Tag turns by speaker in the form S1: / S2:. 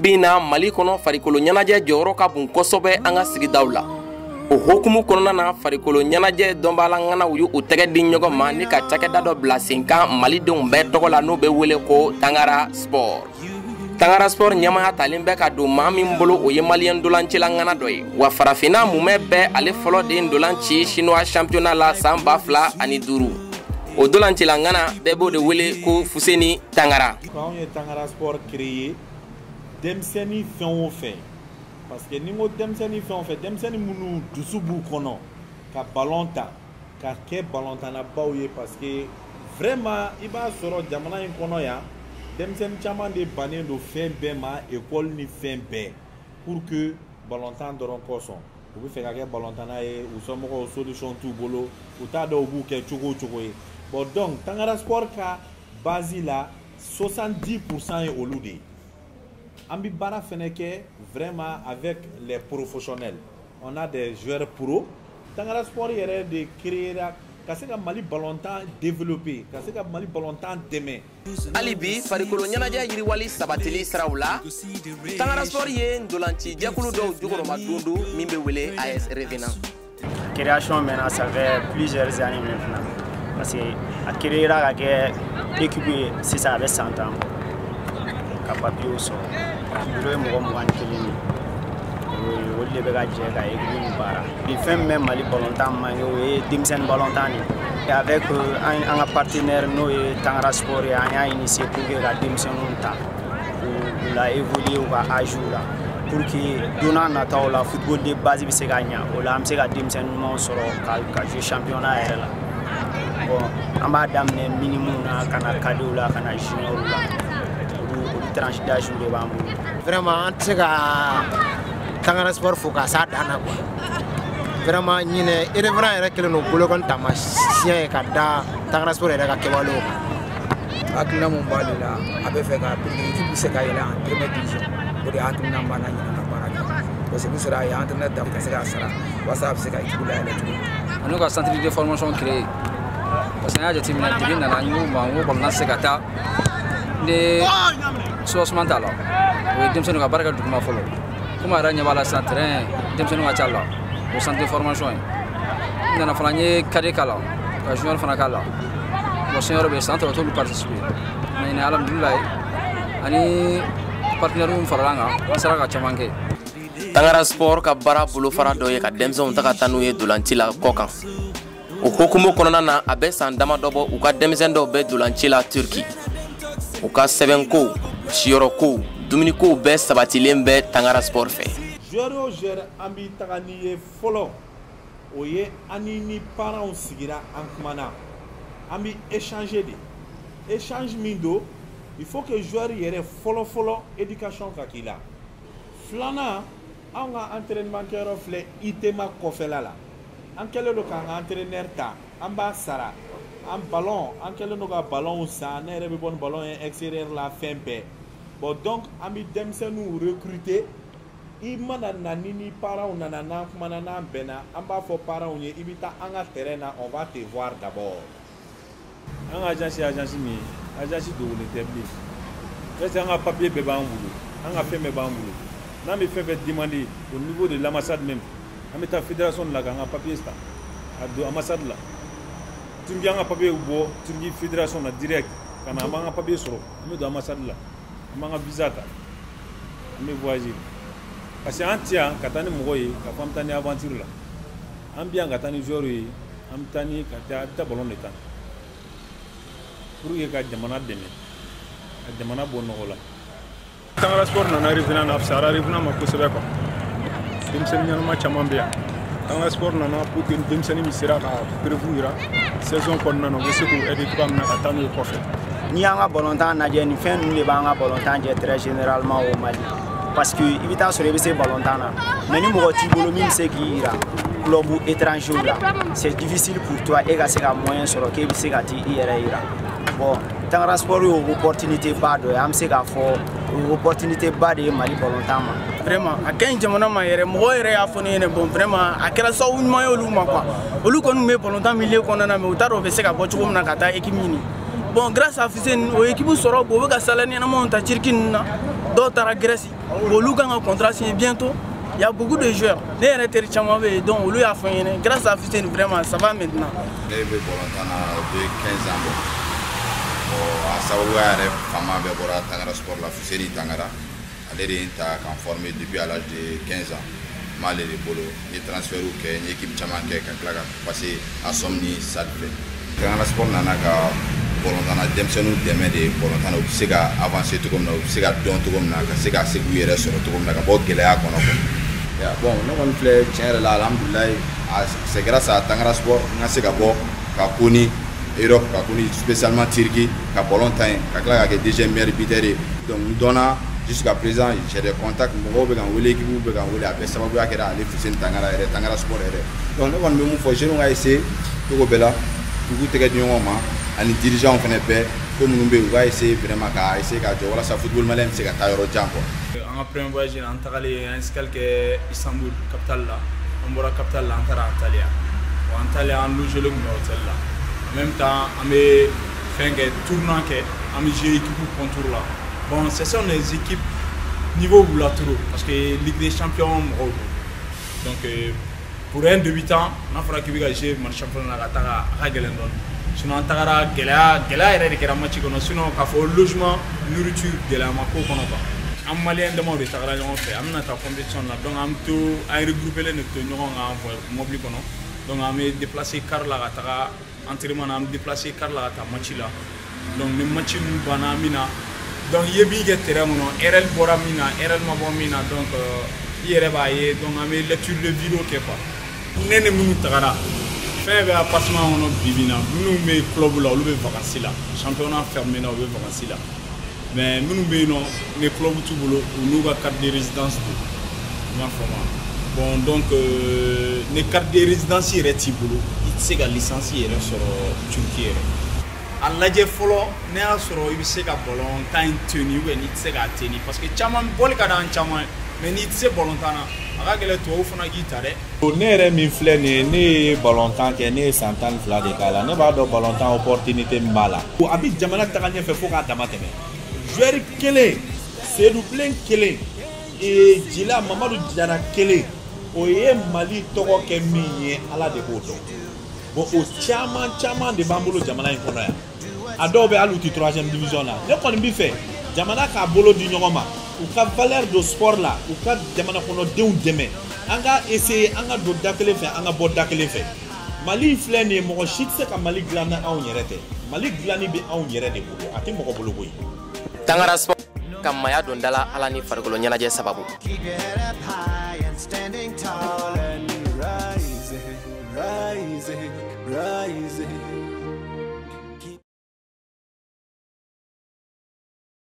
S1: bina Mali kono farikolo ɲɛnajɛ jɔyɔrɔ ka bon kosɛbɛ an ka sigidaw la. O hokumu kɔnɔna na farikolo ɲɛnajɛ dɔnbala ŋana u y'u tɛgɛ di ɲɔgɔn ma ni ka cakɛda dɔ bila sen kan malidenw bɛɛ tɔgɔ la n'o bɛ wele ko Tangara Sport. Tangara Sport ɲɛmaya talen bɛ ka don maa min bolo o ye maliyɛn dolancila ŋana dɔ ye, wa farafina mumɛ bɛɛ ale fɔlɔ de ndolanci chinois championnat la san 2005. O dolancila ŋana bɛɛ b'o de wele ko Fuseni Tangara.
S2: Quand on Tangara Sport créé, denmisɛnnin fɛn o fɛn, parce que ni ko denmisɛnnin fɛn o fɛn, denmisɛnnin minnu dusu b'u kɔnɔ ka ballon ta, ka kɛ ballon tannabaw ye, parce que vraiment i b'a sɔrɔ jamana in kɔnɔ yan denmisɛnnin caman de bannen don fɛn bɛɛ ma, école ni fɛn bɛɛ, pour que ballon tan dɔrɔn kɔsɔn u bɛ fɛ ka kɛ ballon tanna ye, u somɔgɔw solution t'u bolo, u t'a dɔn u b'u kɛ cogo o cogo ye. Bon donc Tangara Sport ka base la 70% est olu de ye. An bi baara fɛnɛ kɛ vraiment avec les professionnels. On a des joueurs pro. Tangara Sport yɛrɛ de créera ka se ka Mali ballontan développer, ka se ka Mali ballontan dɛmɛ.
S1: Hali bi farikolo ɲɛnajɛ yiriwali sabatili siraw la, Tangara Sport ye ndolanci jɛkulu dɔw jukɔrɔma don don min bɛ wele AS Revenant.
S3: Création maintenant ça fait plusieurs années maintenant. Parce que a créé la équipe c'est ça avec 100 ans. Capable au sol. Le mo mo an kelini. O le be ga je ga équipe bara. Il fait même Mali ballontan mango et dimsen ballontan. Et avec un partenaire no et Tangara Sport et a initié pour que la dimsen monta. Pour la évoluer ou va ajouter pour que donnant nata la football de base bi se gagner. O la am se ga dimsen mo soro ka jouer championnat là. Bon, on va d'amener minimum à cadeau là, à junior là, ou tranche d'âge de bambou.
S4: Vraiment, en tout cas, Tangara Sport faut que ça donne quoi. Vraiment, il est vrai que nous voulons qu'on tamasien et kada Tangara Sport est là qui va l'eau.
S5: Akina Mumbali là, avec fait que l'équipe se gagne là en première division. Pour les autres n'ont pas n'ayant pas parlé. Parce que nous sera y internet d'après ce que ça sera. WhatsApp c'est qu'il a électrique.
S6: On a un centre de formation créé. Parce que nous avons dit que nous avons des sources mentales. Nous avons barré le document follow. Comme nous avons un centre, nous avons un centre de formation. Nous avons fait un cadre kala, un junior fanakala. Le senior est centre tout le participer. Mais nous avons dit que partenaire nous faranga, sera ka chamanke.
S1: Tangara Sport ka bara bolo fara dɔ ye ka denmisɛnw ta ka taa n'u ye dolanci la kɔ kan. O hokumu kɔnɔna na a bɛ san dama dɔ bɔ u ka denmisɛn dɔw bɛ dolanci la Turki. U ka sɛbɛnko, siyɔrɔko, dumuniko bɛɛ sabatilen bɛ Tangara Sport fɛ.
S2: Joueur o joueur an bi taga ni ye fɔlɔ o ye ani ni parents sigira an kumana. An bi échanger de. Échange min do, il faut que joueur yɛrɛ fɔlɔ éducation ka k'i la. Filanan an ka entraînement kɛyɔrɔ filɛ ITEMA kɔfɛla la. An kɛlen don k'an ka entraîneur ta, an b'a sara. An ballon, an kɛlen don ka ballon san, ne yɛrɛ bɛ bɔ ni ballon ye extérieur la fɛn bɛɛ. Bon donc an bɛ denmisɛnninw recruter. I mana na ni parents nana n'an kumana n'an bɛnna, an b'a fɔ parents ye i bɛ taa an ka terrain na, on va te voir d'abord. An ka agence ye agence min ye, agence dogolen tɛ bilen. Est-ce que an ka papier bɛɛ b'an bolo, an ka fɛn bɛɛ b'an bolo. N'an bɛ fɛn fɛn demander au niveau de l'ambassade même. An bɛ taa fédération la k'an ka papier ta a don ambassade la. Turki an ka papier bɔ Turki fédération na direct ka na an b'an ka papier sɔrɔ an bɛ don ambassade la an b'an ka visa ta an bɛ voyager parce que an tɛ yan ka taa ni mɔgɔ ye ka fɔ an bɛ taa ni aventure la an bɛ yan ka taa ni joueur ye an bɛ taa ni ka taa ballon de ta pour que ka jamana dɛmɛ ka jamana bɔ nɔgɔ la.
S7: Tangara Sport nana Revenant na fisayara Revenant ma kosɛbɛ quoi. Denmisɛnnin ɲɛnama caman bɛ yan. Tangara Sport nana pour que denmisɛnnin min sera ka prévu yira saison kɔnɔna na u bɛ se k'u aider cogoya min na ka taa n'u ye kɔfɛ.
S3: N'i y'an ka ballontan lajɛ nin fɛn ninnu de b'an ka ballontan jɛ très généralement au Mali. Parce que i bɛ taa sɔrɔ i bɛ se ballontan na mais ni mɔgɔ t'i bolo min bɛ se k'i yira club étranger la c'est difficile pour toi e ka se ka moyen sɔrɔ k'e bɛ se ka t'i yɛrɛ yira. Bon Tangara Sport y'o opportunité ba dɔ ye an bɛ se k'a fɔ opportunité ba de ye Mali ballontan ma.
S8: Vraiment a kaɲi jamana ma yɛrɛ mɔgɔ yɛrɛ y'a fɔ ne ɲɛna bon vraiment a kɛra sababu ɲuman ye olu ma quoi olu kɔni bɛ ballontan milieu kɔnɔna na mais u t'a dɔn u bɛ se ka bɔ cogo min na ka taa équipe ɲini bon grâce à Fuseni o équipe sɔrɔ o bɛ ka salaire ɲɛnamaw ta Turki ninnu na d'autres à la Grèce. Au Louga, un contrat signé bientôt. Il y a beaucoup de joueurs. Les RTR Chamambe, donc lui a fait grâce à Fuseni, vraiment, ça va maintenant.
S9: Ne bɛ balontan na depuis 15 ans bɔ a sababuya yɛrɛ fanba bɛɛ bɔra Tangara Sport la Fuseni Tangara ale de ye n ta k'an former depuis à l'âge de 15 ans n b'ale de bolo n ye transfert kɛ n ye équipe caman kɛ ka tila ka passer à Somme ni Stade fɛ Tangara Sport nana ka balontan na denmisɛnninw dɛmɛ de balontan na u bɛ se ka avancer cogo min na u bɛ se ka dɔn cogo min na ka se ka se k'u yɛrɛ sɔrɔ cogo min na ka bɔ gɛlɛya kɔnɔ bon ne kɔni filɛ tiɲɛ yɛrɛ la alhamdulilayi c'est grâce à Tangara Sport n ka se ka bɔ ka koni Europe ka koni spécialement Turquie ka ballon ta yen ka tila ka kɛ deuxième meilleur buteur ye donc n dɔnna jusqu'à présent j'ai des contacts mɔgɔw bɛ ka n wele équipe bɛ ka n wele a bɛɛ sababuya kɛra ale Fuseni Tangara yɛrɛ Tangara Sport yɛrɛ donc ne kɔni bɛ mun fɔ jeunes ka essayer cogo bɛɛ la u k'u tɛgɛ di ɲɔgɔn ma ani dirigeants fana bɛɛ ko minnu bɛ yen u ka essayer vraiment ka essayer ka jɔ walasa football malien bɛ se ka taa yɔrɔ jan quoi.
S2: An ka premier voyage an tagalen an escale kɛ Istanbul capitale la an bɔra capitale la an taara Antalya bon Antalya an logé le tun bɛ hôtel la en même temps an bɛ fɛn kɛ tournoi kɛ an bɛ jouer équipe contour la bon ce sont des équipes niveau b'u la trop parce que Ligue des champions mɔgɔw don donc pour un débutant n'a fɔra k'i bɛ ka jouer match championnat la ka taga a ka gɛlɛn dɔɔni sinon an tagara gɛlɛya yɛrɛ de kɛra match kɔnɔ sinon k'a fɔ logement nourriture gɛlɛya ma k'o kɔnɔ quoi. An malien damaw de tagara ɲɔgɔn fɛ an bɛna taa compétition la donc an bɛ to an regroupé len de to ɲɔgɔn kan mobile kɔnɔ donc an bɛ déplacer car la ka taga entraînement na an bɛ déplacer car la ka taa match la donc ni match ninnu banna min na donc i ye min kɛ terrain kɔnɔ RL bɔra min na RL ma bɔ min na donc i yɛrɛ b'a ye donc an bɛ lecture de vidéo kɛ quoi ne ni minnu tagara fɛn bɛ appartement kɔnɔ bibi na minnu bɛ club la olu bɛ vacances la championnat fermé na u bɛ vacances la mais minnu bɛ yen nɔ ni club t'u bolo u n'u ka carte de résidence don i m'a faamu bon donc ni carte de résidence yɛrɛ t'i bolo i tɛ se ka licence yɛrɛ sɔrɔ Turquie yɛrɛ a lajɛ fɔlɔ ne y'a sɔrɔ i bɛ se ka ballon tan in tenir ou bien n'i tɛ se k'a tenir parce que caman bɔli ka d'an caman ye mais n'i tɛ se ballon tan na a ka gɛlɛn tubabu fana k'i ta dɛ.
S10: Ne yɛrɛ min filɛ nin ye ne ye ballon tan kɛ ne ye san 12 de k'a la ne b'a dɔn ballon tan opportunité min b'a la.
S2: a bɛ jamana taga ɲɛfɛ fo k'a dama tɛmɛ. joueur kelen Seydou Bilen kelen Jila Mamadu Jara kelen o ye Mali tɔgɔ kɛ min ye Ala de b'o dɔn bon o caman de b'an bolo jamana in kɔnɔ yan a dɔw bɛ hali u ti 3e division la ne kɔni b'i fɛ jamana k'a bolo di ɲɔgɔn ma u ka valeur de sport la u ka jamana kɔnɔdenw dɛmɛ an ka essayer an ka don da kelen fɛ an ka bɔ da kelen fɛ Mali filɛ nin ye mɔgɔ si tɛ se ka Mali dilan ni anw yɛrɛ tɛ Mali dilanni bɛ anw yɛrɛ de bolo a tɛ mɔgɔ bolo koyi.
S1: Tangara Sport ka maya don dala ala ni farikolo ɲɛnajɛ sababu.
S11: Rising.